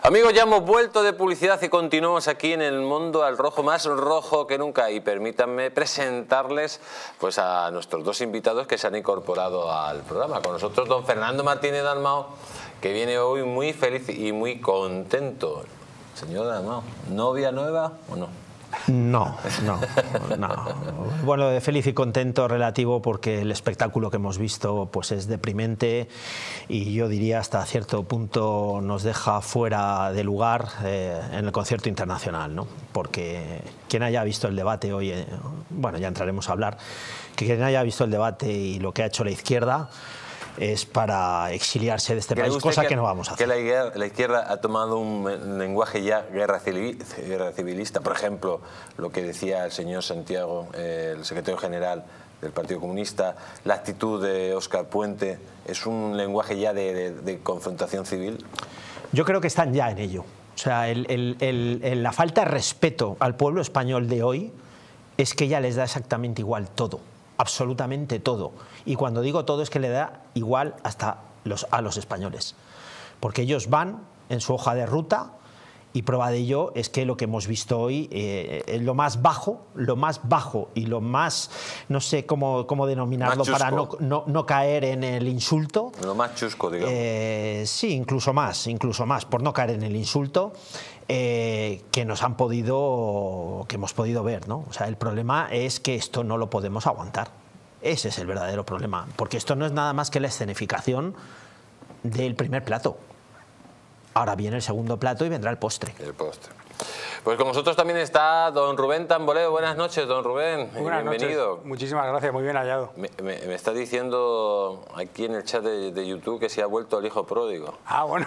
Amigos, ya hemos vuelto de publicidad y continuamos aquí en el Mundo al Rojo, más rojo que nunca. Y permítanme presentarles pues a nuestros dos invitados que se han incorporado al programa. Con nosotros don Fernando Martínez Dalmau, que viene hoy muy feliz y muy contento. Señor Dalmau, ¿novia nueva o no? No. Bueno, de feliz y contento relativo porque el espectáculo que hemos visto pues es deprimente y yo diría hasta cierto punto nos deja fuera de lugar en el concierto internacional, ¿no? Porque quien haya visto el debate hoy, bueno, ya entraremos a hablar, que quien haya visto el debate y lo que ha hecho la izquierda es para exiliarse de este país, cosa que no vamos a hacer. Que la izquierda ha tomado un lenguaje ya guerra civilista. Por ejemplo, lo que decía el señor Santiago, el secretario general del Partido Comunista, la actitud de Óscar Puente, ¿es un lenguaje ya de confrontación civil? Yo creo que están ya en ello. O sea, la falta de respeto al pueblo español de hoy es que ya les da exactamente igual todo. Absolutamente todo. Y cuando digo todo es que le da igual hasta a los españoles. Porque ellos van en su hoja de ruta y prueba de ello es que lo que hemos visto hoy es lo más bajo y lo más, no sé cómo denominarlo para no caer en el insulto. Lo más chusco, digamos. Sí, incluso más, por no caer en el insulto. Que hemos podido ver, ¿no? O sea, el problema es que esto no lo podemos aguantar. Ese es el verdadero problema, porque esto no es nada más que la escenificación del primer plato. Ahora viene el segundo plato y vendrá el postre. El postre. Pues con nosotros también está don Rubén Tamboleo. Buenas noches, don Rubén. Buenas bienvenido. Noches. Muchísimas gracias, muy bien hallado. Me está diciendo aquí en el chat de YouTube que se ha vuelto el hijo pródigo. Ah, bueno.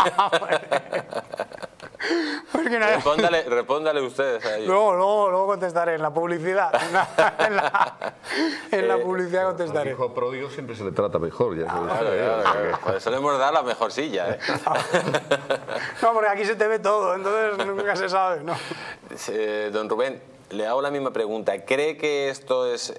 Respóndale ustedes a ellos. Luego contestaré en la publicidad. En la publicidad contestaré. Al hijo pródigo siempre se le trata mejor. Ya claro. Por eso le hemos dado la mejor silla, ¿eh? No, porque aquí se te ve todo, entonces nunca se sabe, ¿no? Don Rubén, le hago la misma pregunta. ¿Cree que esto es,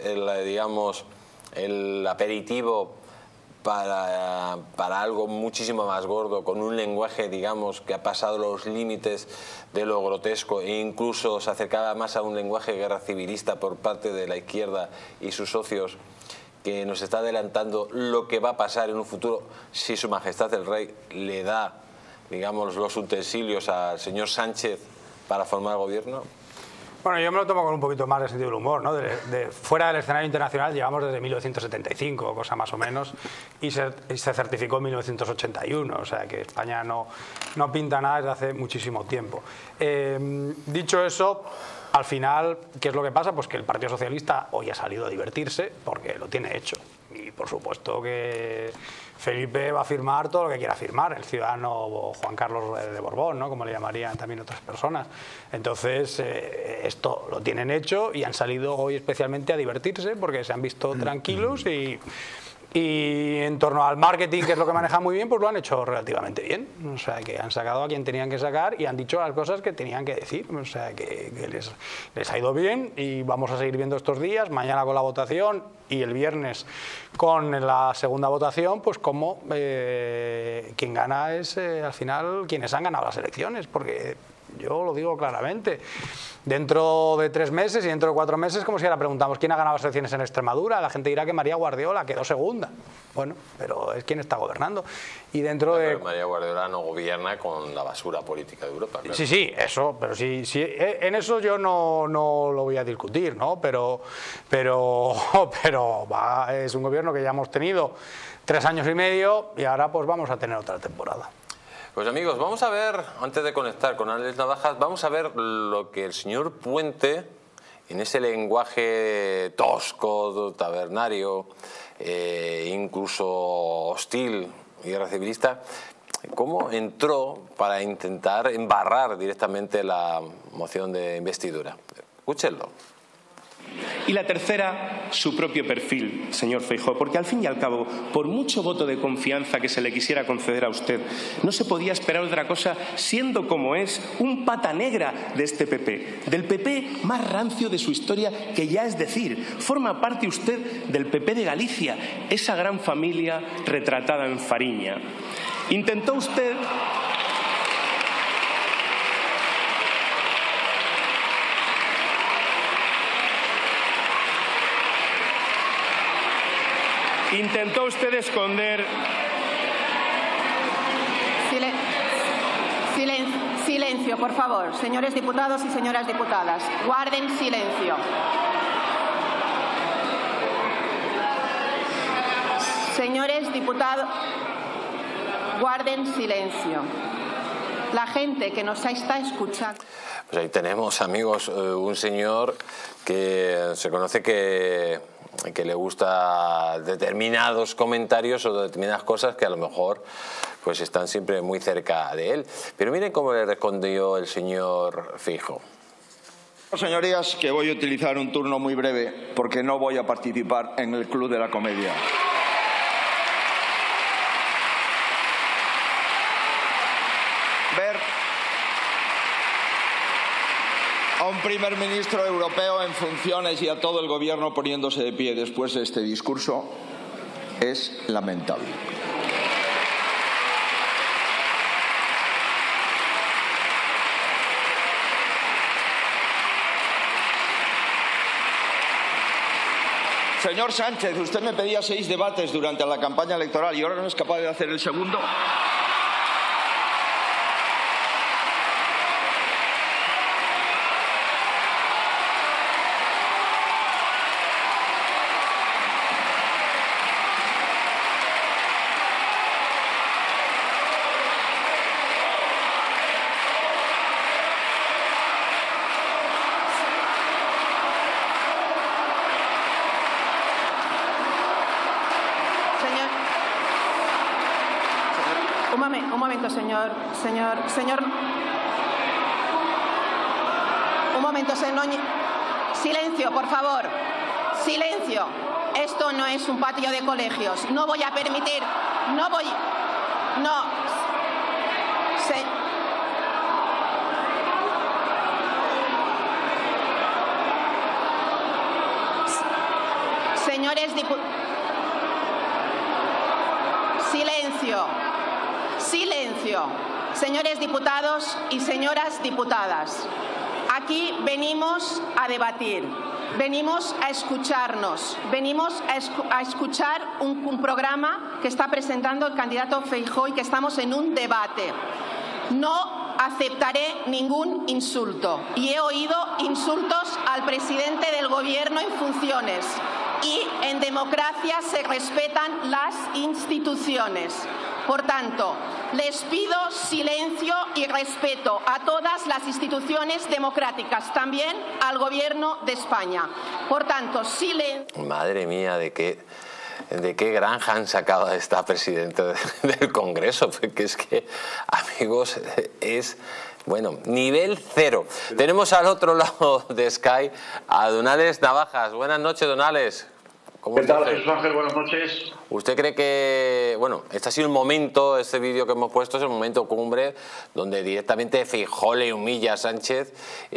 el aperitivo para algo muchísimo más gordo, con un lenguaje, digamos, que ha pasado los límites de lo grotesco e incluso se acercaba más a un lenguaje guerra civilista por parte de la izquierda y sus socios, que nos está adelantando lo que va a pasar en un futuro si Su Majestad el Rey le da, digamos, los utensilios al señor Sánchez para formar gobierno? Bueno, yo me lo tomo con un poquito más de sentido del humor, ¿no? Fuera del escenario internacional llevamos desde 1975, cosa más o menos, y se certificó en 1981, o sea que España no pinta nada desde hace muchísimo tiempo. Dicho eso, al final, ¿qué es lo que pasa? Pues que el Partido Socialista hoy ha salido a divertirse porque lo tiene hecho. Y por supuesto que Felipe va a firmar todo lo que quiera firmar, el ciudadano Juan Carlos de Borbón, ¿no? Como le llamarían también otras personas. Entonces, esto lo tienen hecho y han salido hoy especialmente a divertirse porque se han visto tranquilos y en torno al marketing, que es lo que manejan muy bien, pues lo han hecho relativamente bien. O sea, que han sacado a quien tenían que sacar y han dicho las cosas que tenían que decir. O sea, que les ha ido bien y vamos a seguir viendo estos días, mañana con la votación y el viernes con la segunda votación, pues como quien gana es al final quienes han ganado las elecciones, porque yo lo digo claramente. Dentro de 3 meses y dentro de 4 meses, como si ahora preguntamos quién ha ganado las elecciones en Extremadura, la gente dirá que María Guardiola quedó segunda. Bueno, pero es quien está gobernando. Y dentro de... Pero María Guardiola no gobierna con la basura política de Europa. Claro. Sí, eso, pero sí, en eso yo no lo voy a discutir, ¿no? Pero es un gobierno que ya hemos tenido 3 años y medio y ahora pues vamos a tener otra temporada. Pues amigos, vamos a ver, antes de conectar con Alex Navajas, vamos a ver lo que el señor Puente, en ese lenguaje tosco, tabernario, incluso hostil y guerra civilista, cómo entró para intentar embarrar directamente la moción de investidura. Escúchenlo. Y la tercera, su propio perfil, señor Feijóo, porque al fin y al cabo, por mucho voto de confianza que se le quisiera conceder a usted, no se podía esperar otra cosa siendo como es un pata negra de este PP, del PP más rancio de su historia, que ya es decir, forma parte usted del PP de Galicia, esa gran familia retratada en Fariña. Intentó usted Intentó usted esconder... Silencio, por favor. Señores diputados y señoras diputadas, guarden silencio. Señores diputados, guarden silencio. La gente que nos está escuchando... Pues ahí tenemos, amigos, un señor que se conoce que le gusta determinados comentarios o determinadas cosas que a lo mejor pues están siempre muy cerca de él. Pero miren cómo le respondió el señor Feijóo. Señorías, que voy a utilizar un turno muy breve porque no voy a participar en el Club de la Comedia. Ver a un primer ministro europeo en funciones y a todo el gobierno poniéndose de pie después de este discurso es lamentable. Señor Sánchez, usted me pedía 6 debates durante la campaña electoral y ahora no es capaz de hacer el segundo. Un momento, señor. Un momento, señor. Silencio, por favor. Silencio. Esto no es un patio de colegios. No voy a permitir. No. Señores diputados. Silencio. Señores diputados y señoras diputadas, aquí venimos a debatir, venimos a escucharnos, venimos a escuchar un programa que está presentando el candidato Feijóo y que estamos en un debate. No aceptaré ningún insulto y he oído insultos al presidente del Gobierno en funciones y en democracia se respetan las instituciones. Por tanto, les pido silencio y respeto a todas las instituciones democráticas, también al Gobierno de España. Por tanto, silencio. Madre mía, ¿de qué granja han sacado a esta presidenta del Congreso? Porque es que, amigos, es... Bueno, nivel cero. Tenemos al otro lado de Sky a Don Alex Navajas. Buenas noches, Don Alex. ¿Qué tal, Jesús Ángel? Buenas noches. ¿Usted cree que, bueno, este ha sido el momento, este vídeo que hemos puesto es el momento cumbre donde directamente Feijóo le humilla a Sánchez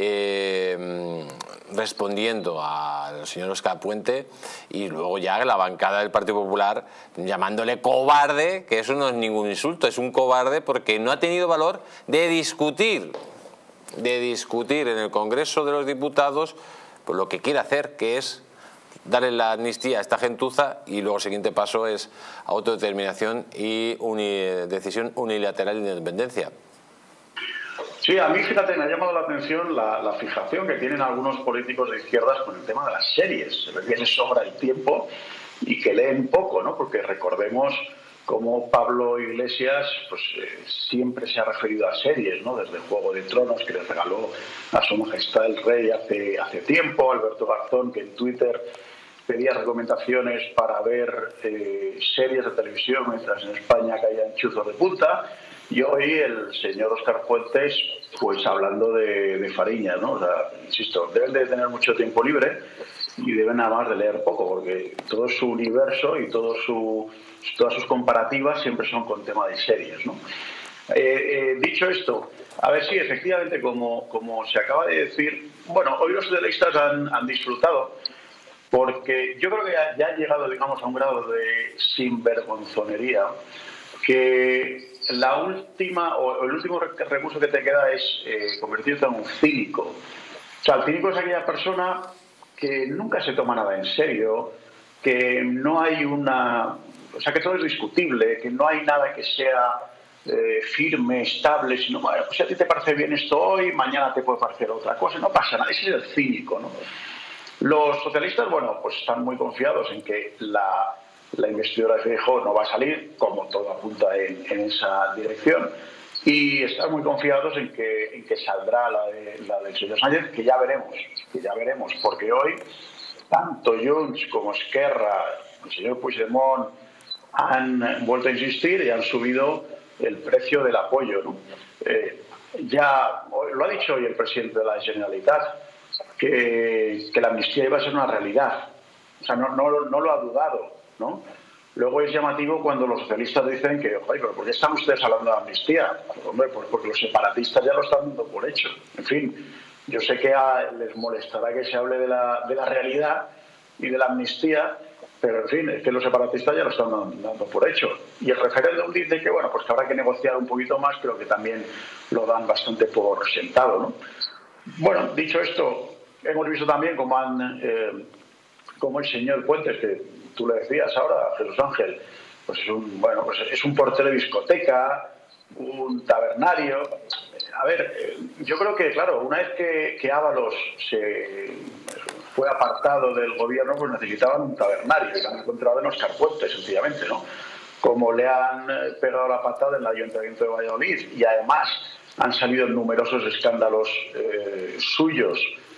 respondiendo al señor Óscar Puente y luego ya la bancada del Partido Popular llamándole cobarde, que eso no es ningún insulto, es un cobarde porque no ha tenido valor de discutir en el Congreso de los Diputados pues lo que quiere hacer, que es darle la amnistía a esta gentuza y luego el siguiente paso es autodeterminación y decisión unilateral de independencia. Sí, a mí, fíjate, me ha llamado la atención la fijación que tienen algunos políticos de izquierdas con el tema de las series. Se ve que les sobra el tiempo y que leen poco, ¿no? Porque recordemos cómo Pablo Iglesias pues, siempre se ha referido a series, ¿no? Desde Juego de Tronos, que le regaló a Su Majestad el Rey hace tiempo, Alberto Garzón, que en Twitter pedía recomendaciones para ver series de televisión mientras en España caían chuzos de punta, y hoy el señor Óscar Puentes pues hablando de Fariña, ¿no? O sea, insisto, deben de tener mucho tiempo libre y deben nada más de leer poco, porque todo su universo y todas sus comparativas siempre son con tema de series, ¿no? Dicho esto, a ver si efectivamente, como se acaba de decir, bueno, hoy los socialistas han disfrutado, porque yo creo que ya ha llegado, digamos, a un grado de sinvergonzonería que la última o el último recurso que te queda es convertirte en un cínico. O sea, el cínico es aquella persona que nunca se toma nada en serio, que no hay una... O sea, que todo es discutible, que no hay nada que sea firme, estable, sino, bueno, pues si a ti te parece bien esto hoy, mañana te puede parecer otra cosa, no pasa nada, ese es el cínico, ¿no? Los socialistas, bueno, pues están muy confiados en que la investidura de Feijóo no va a salir, como todo apunta en esa dirección, y están muy confiados en que saldrá la del señor Sánchez, que ya veremos, porque hoy tanto Junts como Esquerra, el señor Puigdemont, han vuelto a insistir y han subido el precio del apoyo, ¿no? Ya lo ha dicho hoy el presidente de la Generalitat, que la amnistía iba a ser una realidad. O sea, no lo ha dudado, ¿no? Luego es llamativo cuando los socialistas dicen que, oye, ¿pero por qué están ustedes hablando de amnistía? Pues, hombre, pues porque los separatistas ya lo están dando por hecho. En fin, yo sé que les molestará que se hable de la realidad y de la amnistía, pero en fin, es que los separatistas ya lo están dando por hecho. Y el referéndum dice que, bueno, pues que habrá que negociar un poquito más, pero que también lo dan bastante por sentado, ¿no? Bueno, dicho esto, hemos visto también como el señor Puentes, que tú le decías ahora, Jesús Ángel, pues es un portero de discoteca, un tabernario. A ver, yo creo que, claro, una vez que Ábalos se fue apartado del gobierno, pues necesitaban un tabernario, y lo han encontrado en Óscar Puentes, sencillamente, ¿no? Como le han pegado la patada en el Ayuntamiento de Valladolid, y además han salido numerosos escándalos suyos,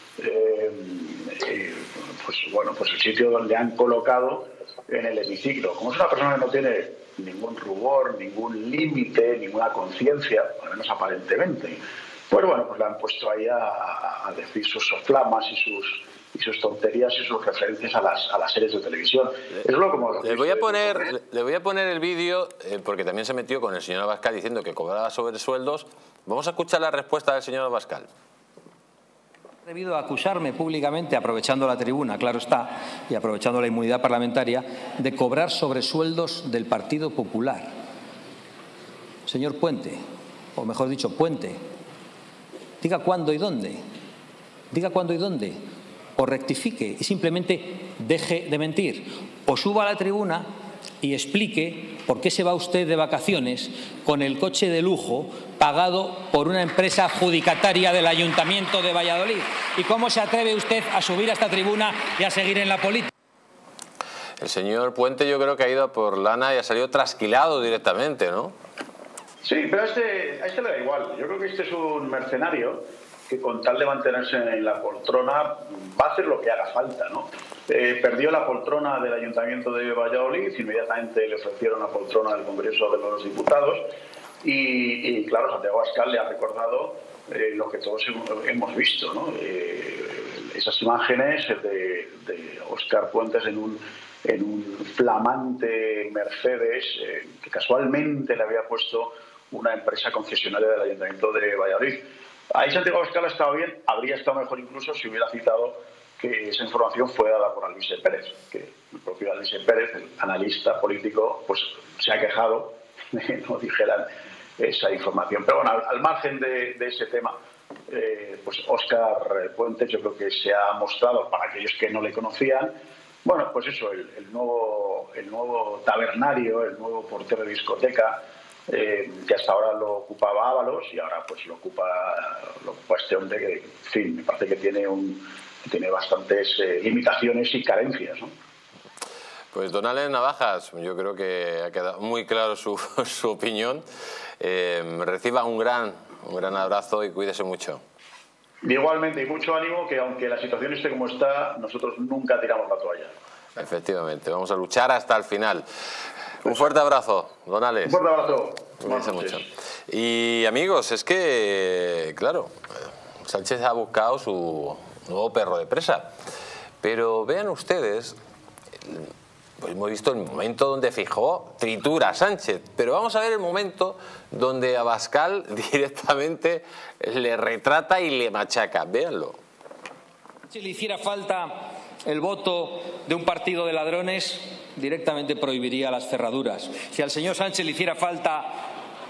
pues el sitio donde han colocado en el hemiciclo. Como es una persona que no tiene ningún rubor, ningún límite, ninguna conciencia, al menos aparentemente, pues bueno, pues le han puesto ahí a decir sus soflamas y sus tonterías y sus referencias a las series de televisión. Es le voy a poner el vídeo, porque también se metió con el señor Abascal diciendo que cobraba sobresueldos. Vamos a escuchar la respuesta del señor Abascal. Debido a acusarme públicamente, aprovechando la tribuna, claro está, y aprovechando la inmunidad parlamentaria, de cobrar sobresueldos del Partido Popular. Señor Puente, o mejor dicho, Puente, diga cuándo y dónde. Diga cuándo y dónde. O rectifique y simplemente deje de mentir. O suba a la tribuna y explique por qué se va usted de vacaciones con el coche de lujo pagado por una empresa adjudicataria del Ayuntamiento de Valladolid. ¿Y cómo se atreve usted a subir a esta tribuna y a seguir en la política? El señor Puente yo creo que ha ido por lana y ha salido trasquilado directamente, ¿no? Sí, pero a este le da igual. Yo creo que este es un mercenario que con tal de mantenerse en la poltrona va a hacer lo que haga falta, ¿no? Perdió la poltrona del Ayuntamiento de Valladolid, inmediatamente le ofrecieron la poltrona del Congreso de los Diputados y claro, Santiago Abascal le ha recordado lo que todos hemos visto, ¿no? Esas imágenes de Óscar Puentes en un flamante Mercedes que casualmente le había puesto una empresa concesionaria del Ayuntamiento de Valladolid. Ahí Santiago Abascal ha estado bien, habría estado mejor incluso si hubiera citado que esa información fue dada por Alvise Pérez, que el propio Alvise Pérez, el analista político, pues se ha quejado de que no dijeran esa información. Pero bueno, al margen de ese tema, pues Óscar Puentes yo creo que se ha mostrado, para aquellos que no le conocían, bueno, pues eso, el nuevo tabernario, el nuevo portero de discoteca, que hasta ahora lo ocupaba Ábalos y ahora pues lo ocupa este hombre que, en fin, me parece que tiene bastantes limitaciones y carencias, ¿no? Pues don Alex Navajas, yo creo que ha quedado muy claro su opinión. Reciba un gran abrazo y cuídese mucho. Igualmente, y mucho ánimo, que aunque la situación esté como está, nosotros nunca tiramos la toalla. Efectivamente, vamos a luchar hasta el final. Un fuerte abrazo, don Alex. Un fuerte abrazo. Cuídense mucho. Y amigos, es que, claro, Sánchez ha buscado su nuevo perro de presa. Pero vean ustedes, pues hemos visto el momento donde Feijóo tritura a Sánchez, pero vamos a ver el momento donde Abascal directamente le retrata y le machaca. Véanlo. Si le hiciera falta el voto de un partido de ladrones, directamente prohibiría las cerraduras. Si al señor Sánchez le hiciera falta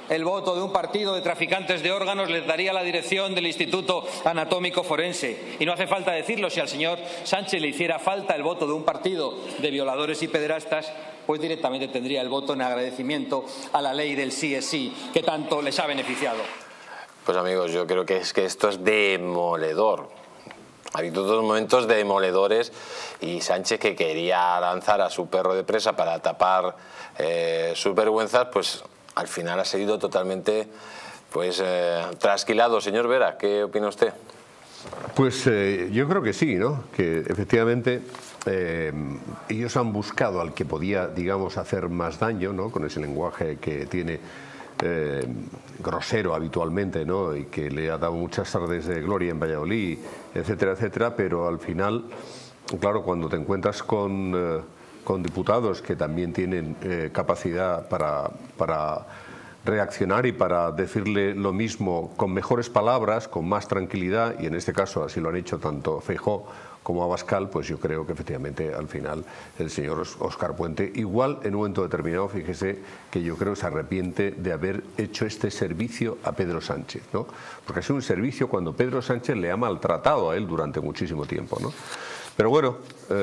el voto de un partido de traficantes de órganos les daría la dirección del Instituto Anatómico Forense. Y no hace falta decirlo, si al señor Sánchez le hiciera falta el voto de un partido de violadores y pederastas, pues directamente tendría el voto en agradecimiento a la ley del sí es sí, que tanto les ha beneficiado. Pues amigos, yo creo que esto es demoledor. Ha habido dos momentos demoledores y Sánchez, que quería lanzar a su perro de presa para tapar sus vergüenzas, pues al final ha seguido totalmente trasquilado. Señor Vera, ¿qué opina usted? Pues yo creo que sí, ¿no? Que efectivamente ellos han buscado al que podía, digamos, hacer más daño, ¿no? Con ese lenguaje que tiene grosero habitualmente, ¿no? Y que le ha dado muchas tardes de gloria en Valladolid, etcétera, etcétera, pero al final, claro, cuando te encuentras con diputados que también tienen capacidad para reaccionar y para decirle lo mismo con mejores palabras, con más tranquilidad, y en este caso así lo han hecho tanto Feijóo como Abascal, pues yo creo que efectivamente al final el señor Óscar Puente, igual en un momento determinado, fíjese que yo creo que se arrepiente de haber hecho este servicio a Pedro Sánchez, ¿no? Porque ha sido un servicio cuando Pedro Sánchez le ha maltratado a él durante muchísimo tiempo, ¿no? Pero bueno,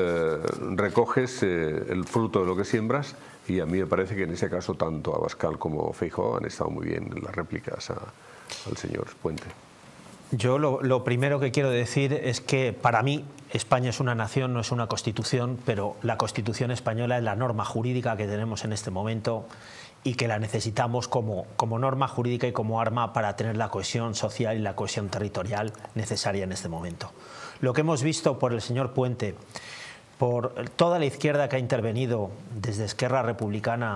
recoges el fruto de lo que siembras, y a mí me parece que en ese caso tanto Abascal como Feijóo han estado muy bien en las réplicas al señor Puente. Yo lo primero que quiero decir es que para mí España es una nación, no es una constitución, pero la Constitución española es la norma jurídica que tenemos en este momento y que la necesitamos como norma jurídica y como arma para tener la cohesión social y la cohesión territorial necesaria en este momento. Lo que hemos visto por el señor Puente, por toda la izquierda que ha intervenido desde Esquerra Republicana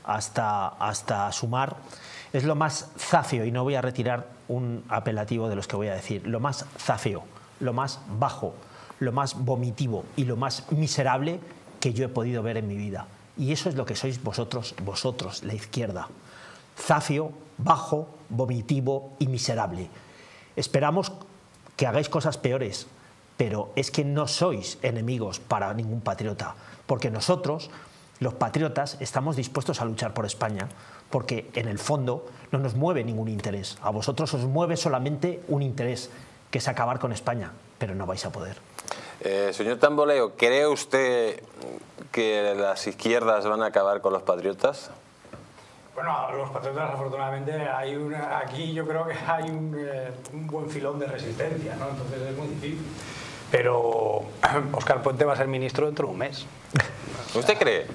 hasta Sumar, es lo más zafio, y no voy a retirar un apelativo de los que voy a decir, lo más zafio, lo más bajo, lo más vomitivo y lo más miserable que yo he podido ver en mi vida. Y eso es lo que sois vosotros, la izquierda. Zafio, bajo, vomitivo y miserable. Esperamos que hagáis cosas peores, pero es que no sois enemigos para ningún patriota, porque nosotros, los patriotas, estamos dispuestos a luchar por España, porque en el fondo no nos mueve ningún interés. A vosotros os mueve solamente un interés, que es acabar con España, pero no vais a poder. Señor Tamboleo, ¿cree usted que las izquierdas van a acabar con los patriotas? Bueno, los patriotas, afortunadamente, aquí yo creo que hay un buen filón de resistencia, ¿no? Entonces es muy difícil. Pero Óscar Puente va a ser ministro dentro de un mes. ¿Usted cree?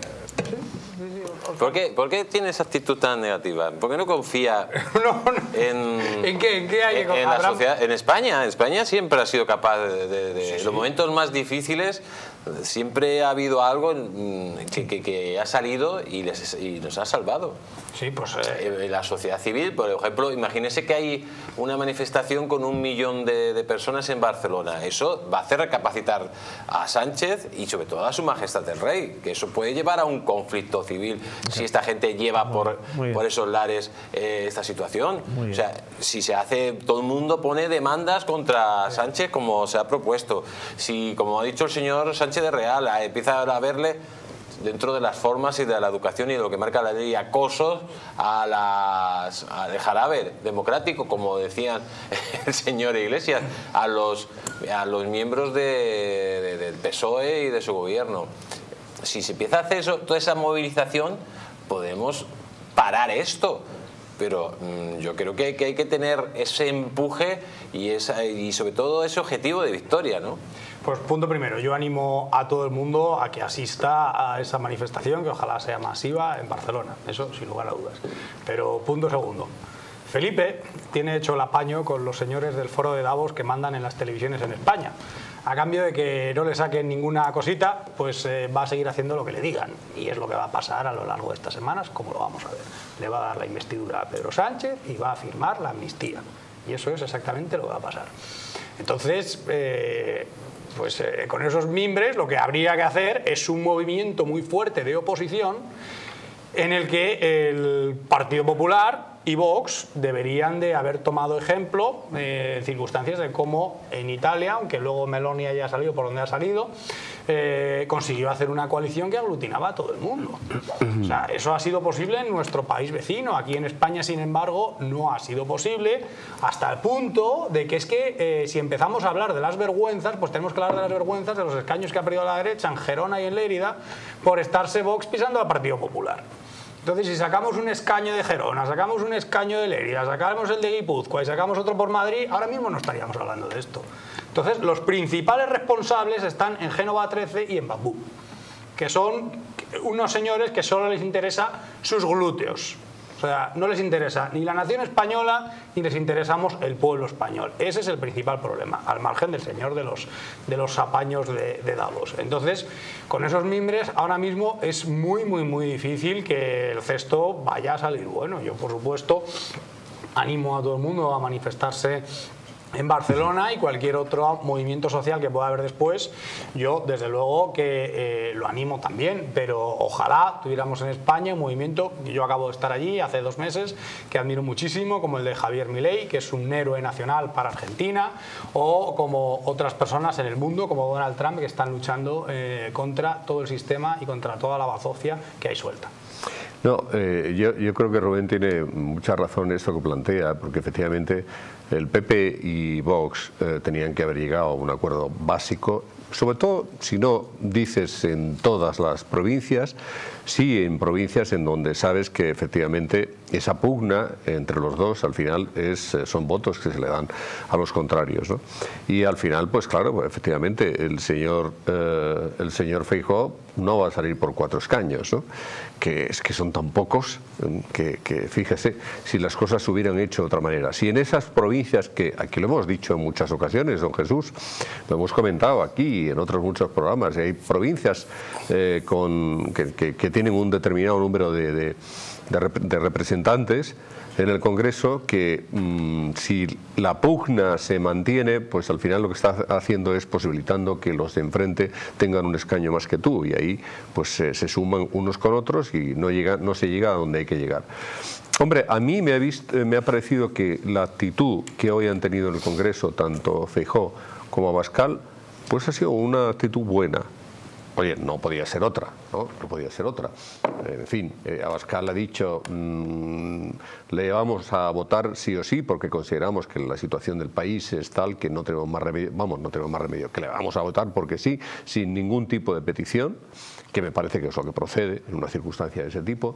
¿Por qué tiene esa actitud tan negativa? ¿Por qué no confía ¿En qué hay que en la sociedad? En España. España siempre ha sido capaz de los momentos más difíciles. Siempre ha habido algo que ha salido y nos ha salvado. Sí, pues la sociedad civil, por ejemplo, imagínese que hay una manifestación con 1 millón de personas en Barcelona. Eso va a hacer recapacitar a Sánchez y sobre todo a su majestad el rey, que eso puede llevar a un conflicto civil si esta gente lleva por esos lares esta situación. O sea, si se hace, todo el mundo pone demandas contra Sánchez como se ha propuesto. Si, como ha dicho el señor Sánchez de Real, empieza a verle dentro de las formas y de la educación y de lo que marca la ley, acosos al jarabe democrático, como decían el señor Iglesias, a los miembros del PSOE y de su gobierno. Si se empieza a hacer toda esa movilización, podemos parar esto. Pero yo creo que hay que tener ese empuje y sobre todo ese objetivo de victoria, ¿no? Pues punto primero, yo animo a todo el mundo a que asista a esa manifestación, que ojalá sea masiva, en Barcelona, eso sin lugar a dudas. Pero punto segundo, Felipe tiene hecho el apaño con los señores del Foro de Davos que mandan en las televisiones en España. A cambio de que no le saquen ninguna cosita, pues va a seguir haciendo lo que le digan. Y es lo que va a pasar a lo largo de estas semanas, como lo vamos a ver. Le va a dar la investidura a Pedro Sánchez y va a firmar la amnistía. Y eso es exactamente lo que va a pasar. Entonces, con esos mimbres lo que habría que hacer es un movimiento muy fuerte de oposición en el que el Partido Popular y Vox deberían de haber tomado ejemplo en circunstancias de cómo en Italia, aunque luego Meloni haya salido por donde ha salido, consiguió hacer una coalición que aglutinaba a todo el mundo. O sea, eso ha sido posible en nuestro país vecino. Aquí en España, sin embargo, no ha sido posible, hasta el punto de que es que si empezamos a hablar de las vergüenzas, pues tenemos que hablar de las vergüenzas de los escaños que ha perdido la derecha en Gerona y en Lérida por estarse Vox pisando al Partido Popular. Entonces, si sacamos un escaño de Gerona, sacamos un escaño de Lérida, sacamos el de Guipúzcoa y sacamos otro por Madrid, ahora mismo no estaríamos hablando de esto. Entonces, los principales responsables están en Génova 13 y en Bambú, que son unos señores que solo les interesa sus glúteos. O sea, no les interesa ni la nación española ni les interesamos el pueblo español. Ese es el principal problema, al margen del señor de los apaños de Davos. Entonces, con esos mimbres, ahora mismo es muy difícil que el cesto vaya a salir bueno. Yo, por supuesto, animo a todo el mundo a manifestarse en Barcelona y cualquier otro movimiento social que pueda haber después. Yo, desde luego, que lo animo también, pero ojalá tuviéramos en España un movimiento, que yo acabo de estar allí hace 2 meses, que admiro muchísimo, como el de Javier Milei, que es un héroe nacional para Argentina, o como otras personas en el mundo, como Donald Trump, que están luchando contra todo el sistema y contra toda la bazofia que hay suelta. No, yo creo que Rubén tiene mucha razón en esto que plantea, porque efectivamente el PP y Vox tenían que haber llegado a un acuerdo básico, sobre todo si no dices en todas las provincias, sí en provincias en donde sabes que efectivamente esa pugna entre los dos al final son votos que se le dan a los contrarios, ¿no? Y al final, pues claro, pues efectivamente el señor Feijóo no va a salir por 4 escaños, ¿no? Que es que son tan pocos que fíjese, si las cosas se hubieran hecho de otra manera. Si en esas provincias, que aquí lo hemos dicho en muchas ocasiones, don Jesús, lo hemos comentado aquí y en otros muchos programas, hay provincias que tienen un determinado número de representantes en el Congreso que si la pugna se mantiene, pues al final lo que está haciendo es posibilitando que los de enfrente tengan un escaño más que tú, y ahí pues se suman unos con otros y no se llega a donde hay que llegar. Hombre, a mí me ha parecido que la actitud que hoy han tenido en el Congreso, tanto Feijóo como Abascal, pues ha sido una actitud buena. Oye, no podía ser otra, ¿no? No podía ser otra. En fin, Abascal ha dicho, le vamos a votar sí o sí porque consideramos que la situación del país es tal que no tenemos más remedio, que le vamos a votar porque sí, sin ningún tipo de petición, que me parece que es lo que procede en una circunstancia de ese tipo.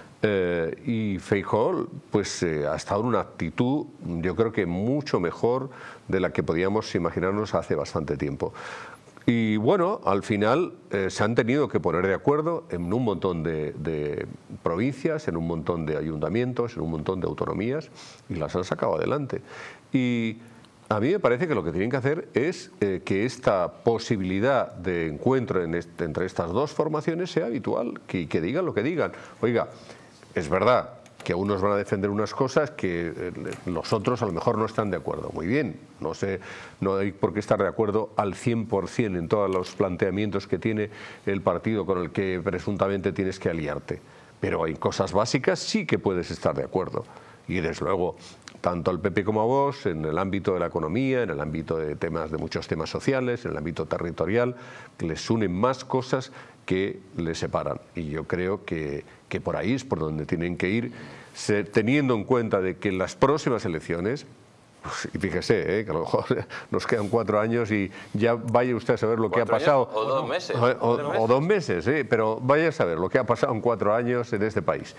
Y Feijóo pues ha estado en una actitud, yo creo que mucho mejor de la que podíamos imaginarnos hace bastante tiempo. Y bueno, al final se han tenido que poner de acuerdo en un montón de provincias, en un montón de ayuntamientos, en un montón de autonomías, y las han sacado adelante. Y a mí me parece que lo que tienen que hacer es que esta posibilidad de encuentro entre estas dos formaciones sea habitual, que digan lo que digan. Oiga, es verdad que unos van a defender unas cosas que los otros a lo mejor no están de acuerdo. Muy bien, no hay por qué estar de acuerdo al 100% en todos los planteamientos que tiene el partido con el que presuntamente tienes que aliarte. Pero en cosas básicas sí que puedes estar de acuerdo. Y desde luego, tanto al PP como a Vox, en el ámbito de la economía, en el ámbito de muchos temas sociales, en el ámbito territorial, les unen más cosas que les separan. Y yo creo que por ahí es por donde tienen que ir, teniendo en cuenta de que en las próximas elecciones, pues, y fíjese, que a lo mejor nos quedan 4 años y ya vaya usted a saber lo que ha pasado. O 2 meses. O 2 meses, pero vaya a saber lo que ha pasado en 4 años en este país.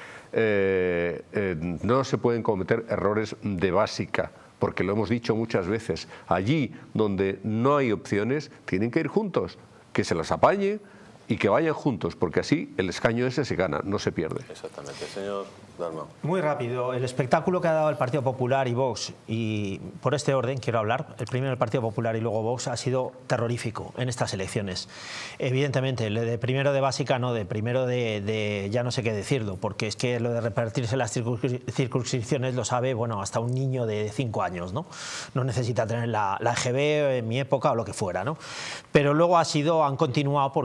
No se pueden cometer errores de básica, porque lo hemos dicho muchas veces. Allí donde no hay opciones, tienen que ir juntos, que se las apañen y que vayan juntos, porque así el escaño ese se gana, no se pierde. Exactamente, señor Dalmau. Muy rápido, el espectáculo que ha dado el Partido Popular y Vox, y por este orden quiero hablar, el primero el Partido Popular y luego Vox, ha sido terrorífico en estas elecciones. Evidentemente, de primero de básica no, de primero de ya no sé qué decirlo, porque es que lo de repartirse las circunscripciones lo sabe, bueno, hasta un niño de 5 años, ¿no? No necesita tener la EGB en mi época o lo que fuera, ¿no? Pero luego han continuado porque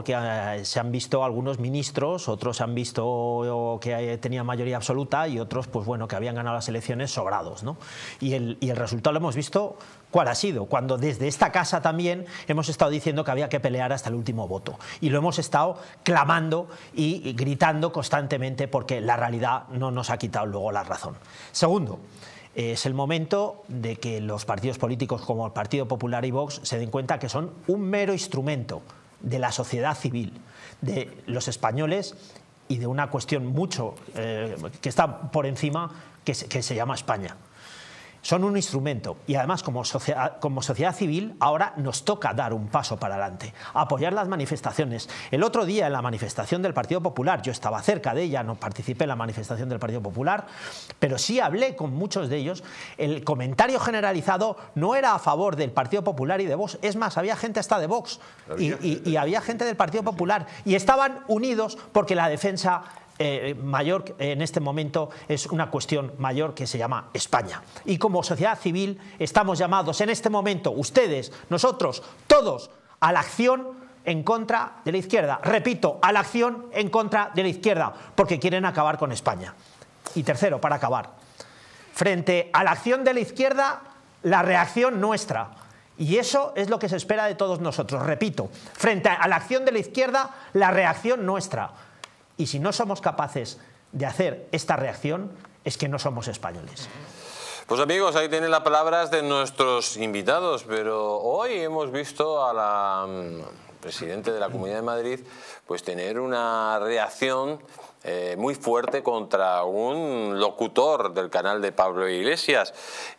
se han visto algunos ministros, otros han visto que tenían mayoría absoluta y otros, pues bueno, que habían ganado las elecciones sobrados, ¿no? Y el resultado lo hemos visto. ¿Cuál ha sido? Cuando desde esta casa también hemos estado diciendo que había que pelear hasta el último voto. Y lo hemos estado clamando y gritando constantemente porque la realidad no nos ha quitado luego la razón. Segundo, es el momento de que los partidos políticos como el Partido Popular y Vox se den cuenta que son un mero instrumento de la sociedad civil, de los españoles y de una cuestión mucho que está por encima, que se llama España. Son un instrumento y además como sociedad civil ahora nos toca dar un paso para adelante, apoyar las manifestaciones. El otro día en la manifestación del Partido Popular, yo estaba cerca de ella, no participé en la manifestación del Partido Popular, pero sí hablé con muchos de ellos. El comentario generalizado no era a favor del Partido Popular y de Vox, es más, había gente hasta de Vox y había gente del Partido Popular y estaban unidos porque la defensa mayor en este momento es una cuestión mayor que se llama España. Y como sociedad civil estamos llamados en este momento, ustedes, nosotros, todos, a la acción en contra de la izquierda. Repito, a la acción en contra de la izquierda, porque quieren acabar con España. Y tercero, para acabar, frente a la acción de la izquierda, la reacción nuestra. Y eso es lo que se espera de todos nosotros. Repito, frente a la acción de la izquierda, la reacción nuestra. Y si no somos capaces de hacer esta reacción, es que no somos españoles. Pues amigos, ahí tienen las palabras de nuestros invitados, pero hoy hemos visto a la presidenta de la Comunidad de Madrid pues tener una reacción muy fuerte contra un locutor del canal de Pablo Iglesias.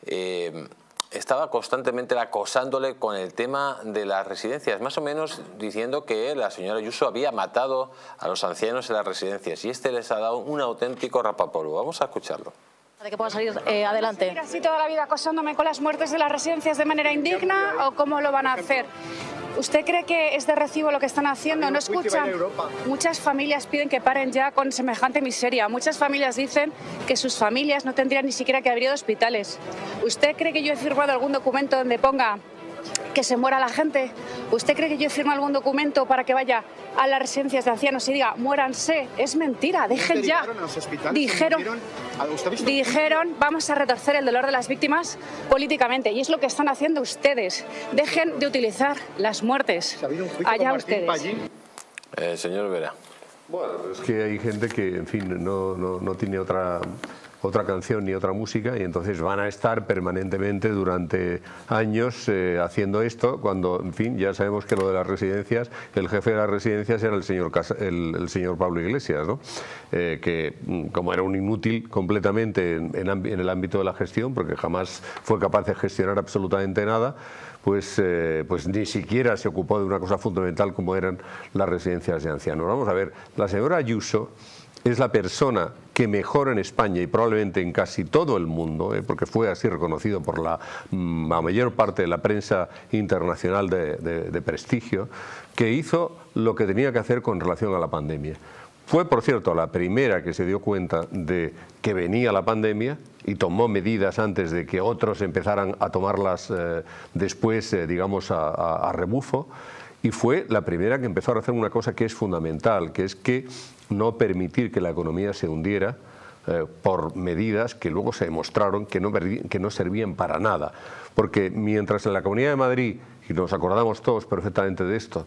Estaba constantemente acosándole con el tema de las residencias, más o menos diciendo que la señora Ayuso había matado a los ancianos en las residencias y este les ha dado un auténtico rapapolvo. Vamos a escucharlo. ¿De que pueda salir adelante? ¿Seguir así toda la vida acosándome con las muertes de las residencias de manera indigna o cómo lo van a hacer? ¿Usted cree que es de recibo lo que están haciendo? ¿No escuchan? Muchas familias piden que paren ya con semejante miseria. Muchas familias dicen que sus familias no tendrían ni siquiera que abrir hospitales. ¿Usted cree que yo he firmado algún documento donde ponga que se muera la gente? ¿Usted cree que yo he firmado algún documento para que vaya a las residencias de ancianos y diga muéranse? Es mentira, dejen ya. Dijeron vamos a retorcer el dolor de las víctimas políticamente y es lo que están haciendo ustedes. Dejen de utilizar las muertes. Allá ustedes. Señor Vera. Bueno, es que hay gente que, en fin, no tiene otra canción ni otra música y entonces van a estar permanentemente durante años haciendo esto cuando, en fin, ya sabemos que lo de las residencias, el jefe de las residencias era el señor Pablo Iglesias, ¿no? Que como era un inútil completamente en el ámbito de la gestión, porque jamás fue capaz de gestionar absolutamente nada, pues ni siquiera se ocupó de una cosa fundamental como eran las residencias de ancianos. Vamos a ver, la señora Ayuso es la persona que mejor en España y probablemente en casi todo el mundo, porque fue así reconocido por la mayor parte de la prensa internacional de prestigio, que hizo lo que tenía que hacer con relación a la pandemia. Fue, por cierto, la primera que se dio cuenta de que venía la pandemia y tomó medidas antes de que otros empezaran a tomarlas después, digamos, a rebufo. Y fue la primera que empezó a hacer una cosa que es fundamental, que es que no permitir que la economía se hundiera por medidas que luego se demostraron que no servían para nada. Porque mientras en la Comunidad de Madrid, y nos acordamos todos perfectamente de esto,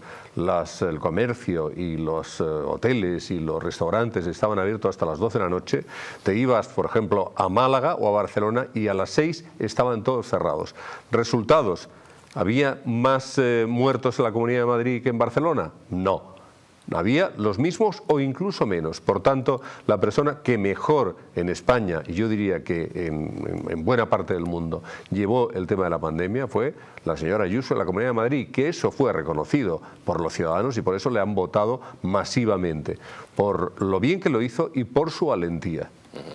el comercio y los hoteles y los restaurantes estaban abiertos hasta las 12 de la noche, te ibas, por ejemplo, a Málaga o a Barcelona y a las 6 estaban todos cerrados. Resultados: ¿había más muertos en la Comunidad de Madrid que en Barcelona? No. Había los mismos o incluso menos. Por tanto, la persona que mejor en España, y yo diría que en buena parte del mundo, llevó el tema de la pandemia fue la señora Ayuso en la Comunidad de Madrid, que eso fue reconocido por los ciudadanos y por eso le han votado masivamente, por lo bien que lo hizo y por su valentía.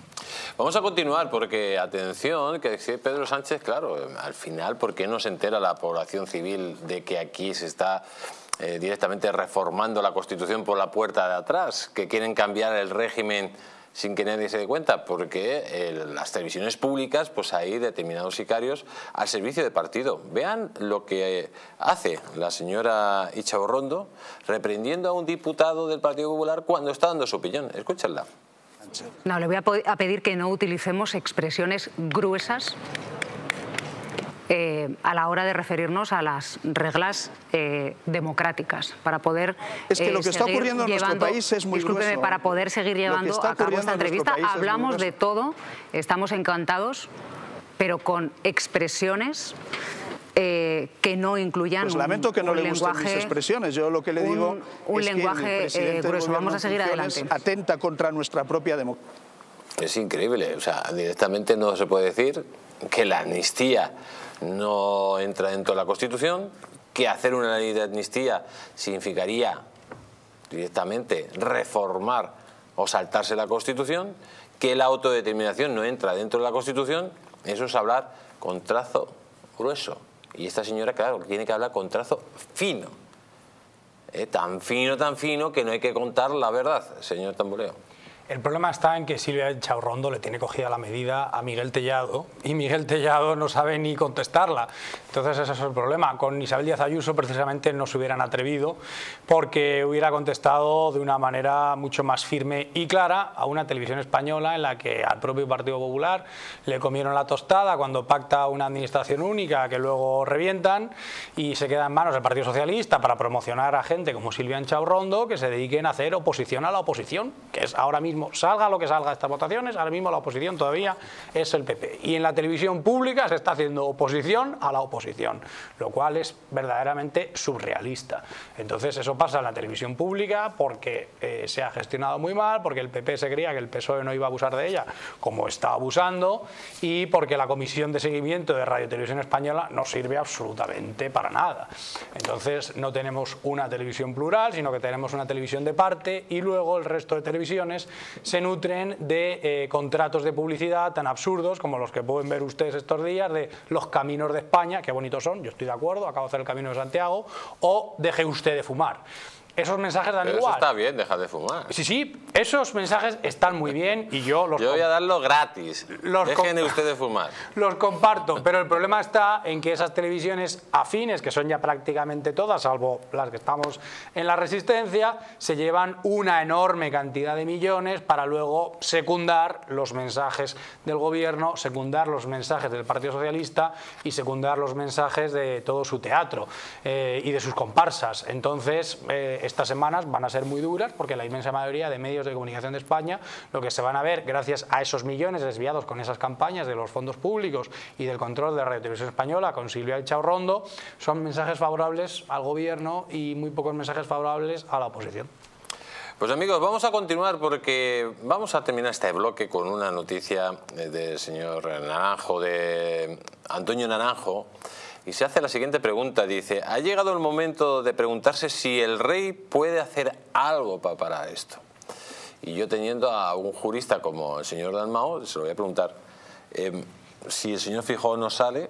Vamos a continuar porque, atención, que decía Pedro Sánchez, claro, al final, ¿por qué no se entera la población civil de que aquí se está directamente reformando la Constitución por la puerta de atrás? Que quieren cambiar el régimen sin que nadie se dé cuenta, porque las televisiones públicas pues hay determinados sicarios al servicio de partido. Vean lo que hace la señora Ichaurrondo reprendiendo a un diputado del Partido Popular cuando está dando su opinión. Escúchenla. No, le voy a pedir que no utilicemos expresiones gruesas a la hora de referirnos a las reglas democráticas para poder es que lo que está ocurriendo en nuestro país es muy grueso. Para poder seguir llevando a cabo esta entrevista. Hablamos de todo, estamos encantados, pero con expresiones que no incluyan pues lamento que no le gusten mis expresiones. Yo lo que le digo un es lenguaje que el presidente grueso. Vamos a seguir adelante. Atenta contra nuestra propia democracia. Es increíble, o sea, directamente no se puede decir que la amnistía no entra dentro de la Constitución, que hacer una ley de amnistía significaría directamente reformar o saltarse la Constitución, que la autodeterminación no entra dentro de la Constitución. Eso es hablar con trazo grueso. Y esta señora, claro, tiene que hablar con trazo fino. Tan fino que no hay que contar la verdad, señor Tamboleo. El problema está en que Silvia Ichaurrondo le tiene cogida la medida a Miguel Tellado y Miguel Tellado no sabe ni contestarla. Entonces ese es el problema. Con Isabel Díaz Ayuso precisamente no se hubieran atrevido porque hubiera contestado de una manera mucho más firme y clara a una televisión española en la que al propio Partido Popular le comieron la tostada cuando pacta una administración única que luego revientan y se queda en manos del Partido Socialista para promocionar a gente como Silvia Ichaurrondo que se dediquen a hacer oposición a la oposición, que es ahora mismo, salga lo que salga de estas votaciones, ahora mismo la oposición todavía es el PP. Y en la televisión pública se está haciendo oposición a la oposición, lo cual es verdaderamente surrealista. Entonces eso pasa en la televisión pública porque se ha gestionado muy mal, porque el PP se creía que el PSOE no iba a abusar de ella, como está abusando, y porque la Comisión de Seguimiento de Radio y Televisión Española no sirve absolutamente para nada. Entonces no tenemos una televisión plural, sino que tenemos una televisión de parte y luego el resto de televisiones se nutren de contratos de publicidad tan absurdos como los que pueden ver ustedes estos días de los caminos de España, qué bonitos son, yo estoy de acuerdo, acabo de hacer el Camino de Santiago, o deje usted de fumar. Esos mensajes dan pero igual. Eso está bien, dejar de fumar. Sí, sí, esos mensajes están muy bien y yo los... Yo voy a darlo gratis. Dejen de ustedes fumar. Los comparto, pero el problema está en que esas televisiones afines, que son ya prácticamente todas, salvo las que estamos en la Resistencia, se llevan una enorme cantidad de millones para luego secundar los mensajes del gobierno, secundar los mensajes del Partido Socialista y secundar los mensajes de todo su teatro y de sus comparsas. Entonces, estas semanas van a ser muy duras porque la inmensa mayoría de medios de comunicación de España lo que se van a ver gracias a esos millones desviados con esas campañas de los fondos públicos y del control de Radio y Televisión Española con Silvia Ichaurrondo son mensajes favorables al gobierno y muy pocos mensajes favorables a la oposición. Pues amigos, vamos a continuar porque vamos a terminar este bloque con una noticia del señor Naranjo, de Antonio Naranjo. Y se hace la siguiente pregunta, dice: ha llegado el momento de preguntarse si el rey puede hacer algo para parar esto. Y yo, teniendo a un jurista como el señor Dalmau, se lo voy a preguntar, si el señor Feijóo no sale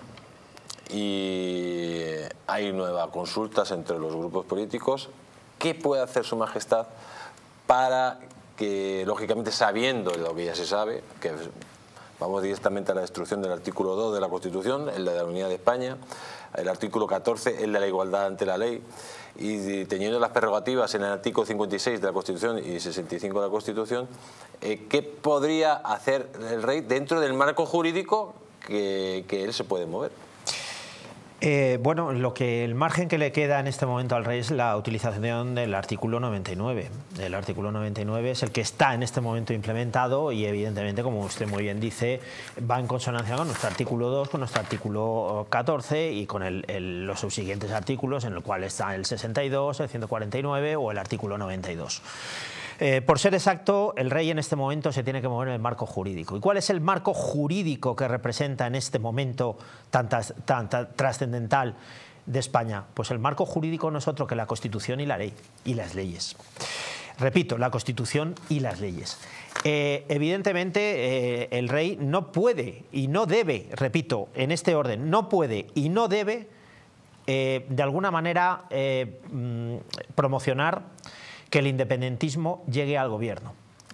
y hay nuevas consultas entre los grupos políticos, ¿qué puede hacer su majestad para que, lógicamente sabiendo lo que ya se sabe, que vamos directamente a la destrucción del artículo 2 de la Constitución, el de la unidad de España, el artículo 14, el de la igualdad ante la ley, y teniendo las prerrogativas en el artículo 56 de la Constitución y 65 de la Constitución, ¿qué podría hacer el rey dentro del marco jurídico que él se puede mover? Bueno, el margen que le queda en este momento al rey es la utilización del artículo 99. El artículo 99 es el que está en este momento implementado y evidentemente, como usted muy bien dice, va en consonancia con nuestro artículo 2, con nuestro artículo 14 y con los subsiguientes artículos en el cual está el 62, el 149 o el artículo 92. Por ser exacto, el rey en este momento se tiene que mover en el marco jurídico. ¿Y cuál es el marco jurídico que representa en este momento tan trascendental de España? Pues el marco jurídico no es otro que la Constitución y la ley y las leyes. Repito, la Constitución y las leyes. Evidentemente, el rey no puede y no debe, repito, en este orden, no puede y no debe de alguna manera promocionar que el independentismo llegue al gobierno.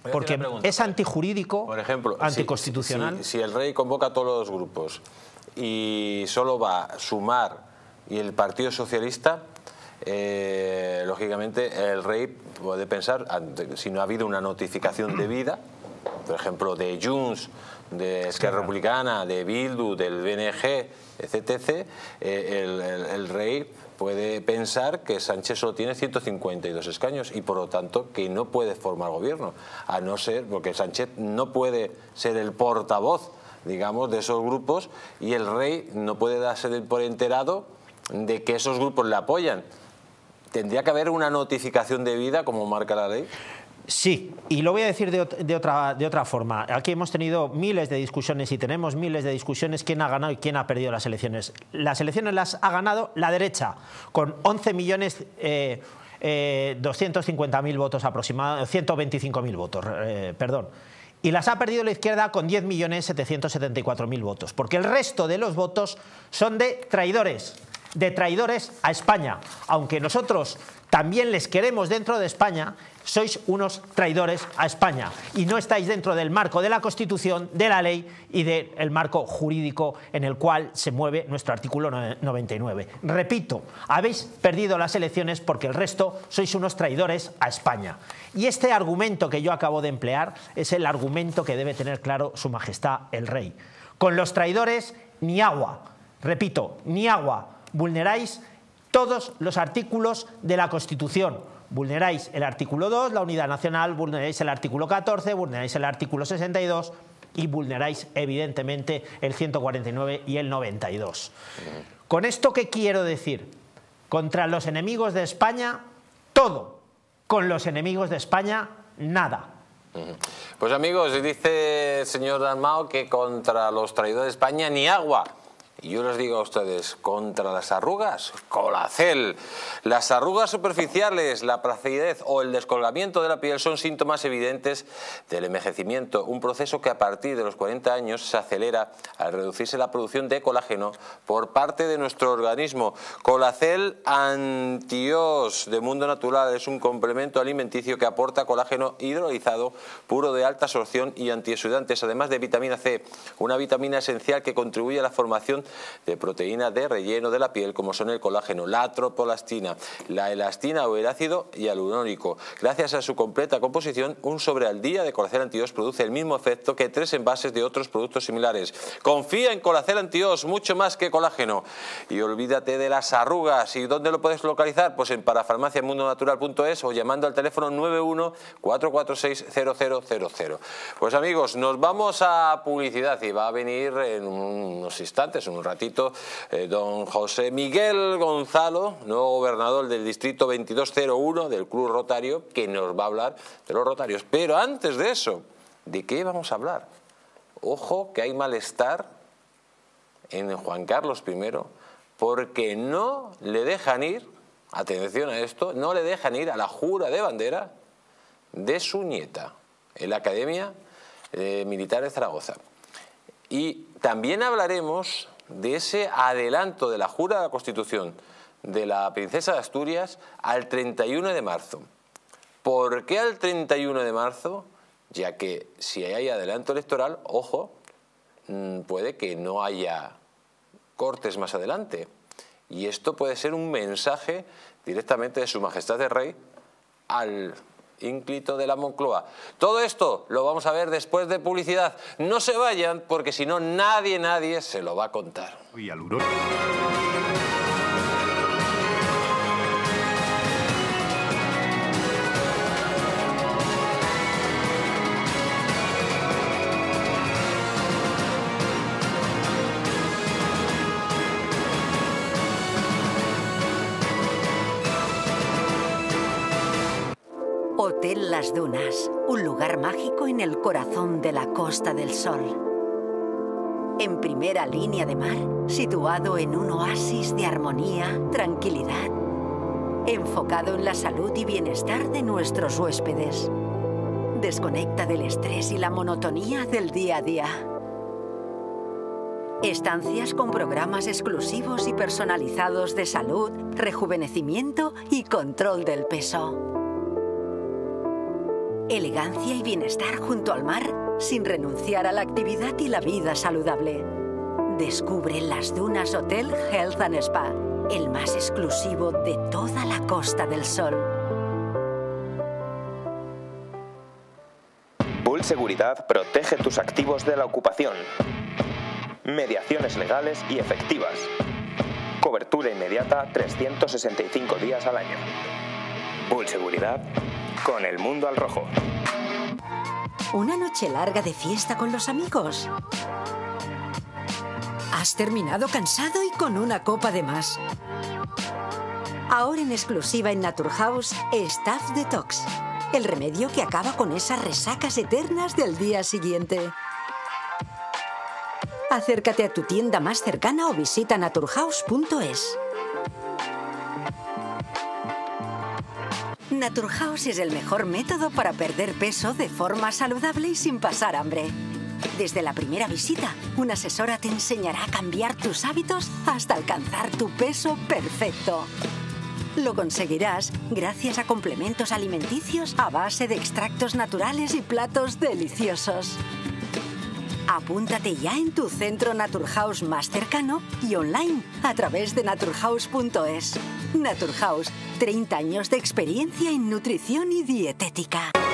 porque es antijurídico, por ejemplo, anticonstitucional. Si el rey convoca a todos los grupos y solo va a Sumar y el Partido Socialista, lógicamente el rey puede pensar, si no ha habido una notificación debida, por ejemplo de Junts, de Esquerra Republicana, de Bildu, del BNG, etc., el rey puede pensar que Sánchez solo tiene 152 escaños y por lo tanto que no puede formar gobierno, a no ser, porque Sánchez no puede ser el portavoz, digamos, de esos grupos, y el rey no puede darse por enterado de que esos grupos le apoyan. ¿Tendría que haber una notificación debida como marca la ley? Sí, y lo voy a decir de otra forma. Aquí hemos tenido miles de discusiones y tenemos miles de discusiones quién ha ganado y quién ha perdido las elecciones. Las elecciones las ha ganado la derecha, con 11.250.000 votos aproximadamente, 125.000 votos, perdón. Y las ha perdido la izquierda con 10.774.000 votos, porque el resto de los votos son de traidores a España. Aunque nosotros también les queremos dentro de España, sois unos traidores a España y no estáis dentro del marco de la Constitución, de la ley y del marco jurídico en el cual se mueve nuestro artículo 99. Repito, habéis perdido las elecciones porque el resto sois unos traidores a España. Y este argumento que yo acabo de emplear es el argumento que debe tener claro Su Majestad el Rey. Con los traidores ni agua, repito, ni agua. Vulneráis todos los artículos de la Constitución. Vulneráis el artículo 2, la unidad nacional, vulneráis el artículo 14, vulneráis el artículo 62 y vulneráis evidentemente el 149 y el 92. ¿Con esto qué quiero decir? Contra los enemigos de España, todo. Con los enemigos de España, nada. Pues amigos, dice el señor Dalmau que contra los traidores de España ni agua. Y yo les digo a ustedes, contra las arrugas, Colacel. Las arrugas superficiales, la placidez o el descolgamiento de la piel son síntomas evidentes del envejecimiento, un proceso que a partir de los 40 años se acelera al reducirse la producción de colágeno por parte de nuestro organismo. Colacel Antios de Mundo Natural es un complemento alimenticio que aporta colágeno hidrolizado puro de alta absorción y antioxidantes, además de vitamina C, una vitamina esencial que contribuye a la formación de proteínas de relleno de la piel como son el colágeno, la tropolastina, la elastina o el ácido hialurónico. Gracias a su completa composición, un sobre al día de Colacel Antios produce el mismo efecto que 3 envases de otros productos similares. Confía en Colacel Antios, mucho más que colágeno. Y olvídate de las arrugas. ¿Y dónde lo puedes localizar? Pues en parafarmaciamundonatural.es o llamando al teléfono 91-446-0000. Pues amigos, nos vamos a publicidad y va a venir en unos instantes, un ratito, don José Miguel Gonzalo, nuevo gobernador del distrito 2201 del Club Rotario, que nos va a hablar de los rotarios. Pero antes de eso, ¿de qué vamos a hablar? Ojo que hay malestar en Juan Carlos I porque no le dejan ir, atención a esto, no le dejan ir a la jura de bandera de su nieta en la Academia Militar de Zaragoza. Y también hablaremos de ese adelanto de la jura de la Constitución de la princesa de Asturias al 31 de marzo. ¿Por qué al 31 de marzo? Ya que si hay adelanto electoral, ojo, puede que no haya cortes más adelante. Y esto puede ser un mensaje directamente de Su Majestad el Rey al ínclito de la Moncloa. Todo esto lo vamos a ver después de publicidad. No se vayan porque si no nadie se lo va a contar. Hotel Las Dunas, un lugar mágico en el corazón de la Costa del Sol. En primera línea de mar, situado en un oasis de armonía, tranquilidad, enfocado en la salud y bienestar de nuestros huéspedes. Desconecta del estrés y la monotonía del día a día. Estancias con programas exclusivos y personalizados de salud, rejuvenecimiento y control del peso. Elegancia y bienestar junto al mar, sin renunciar a la actividad y la vida saludable. Descubre las Dunas Hotel Health and Spa, el más exclusivo de toda la Costa del Sol. Bull Seguridad protege tus activos de la ocupación. Mediaciones legales y efectivas. Cobertura inmediata 365 días al año. Bull Seguridad, con el mundo al rojo. ¿Una noche larga de fiesta con los amigos? ¿Has terminado cansado y con una copa de más? Ahora en exclusiva en Naturhaus, Staff Detox. El remedio que acaba con esas resacas eternas del día siguiente. Acércate a tu tienda más cercana o visita naturhaus.es. Naturhaus es el mejor método para perder peso de forma saludable y sin pasar hambre. Desde la primera visita, una asesora te enseñará a cambiar tus hábitos hasta alcanzar tu peso perfecto. Lo conseguirás gracias a complementos alimenticios a base de extractos naturales y platos deliciosos. Apúntate ya en tu centro Naturhaus más cercano y online a través de naturhaus.es. Naturhaus, 30 años de experiencia en nutrición y dietética.